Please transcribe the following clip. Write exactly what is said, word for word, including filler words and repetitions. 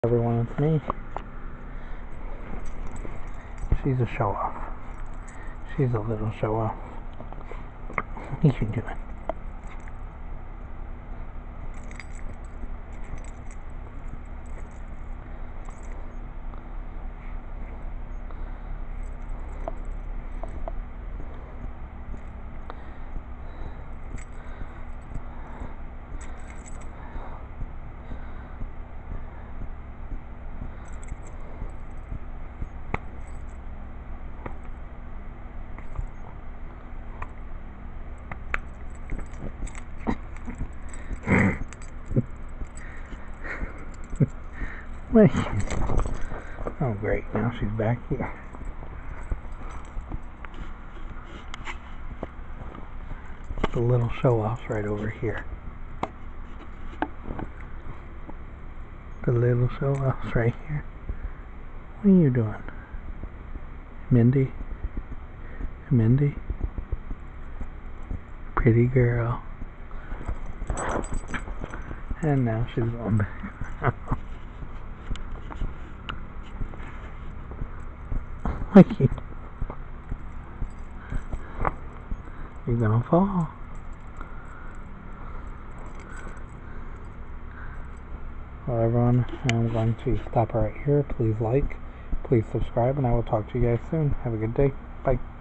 Everyone, it's me. She's a show off. She's a little show off. What are you doing? Wait. Oh great, now she's back here. The little show-off's right over here. The little show-off's right here. What are you doing? Mindy? Mindy? Pretty girl. And now she's going back. Like you, you're gonna fall. Well, everyone, I'm going to stop right here. Please like, please subscribe, and I will talk to you guys soon. Have a good day. Bye.